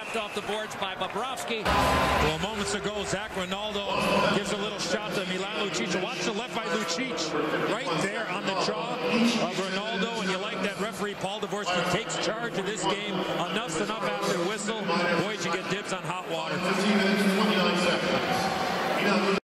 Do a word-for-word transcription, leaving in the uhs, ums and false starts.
knocked off the boards by Bobrovsky. Well, moments ago, Zach Rinaldo gives a little shot to Milan Lucic. Watch the left by Lucic right there on the jaw of Rinaldo, and you like that referee Paul Dvorsky takes charge of this game. Enough's enough after the whistle. Boys, you get dibs on hot water.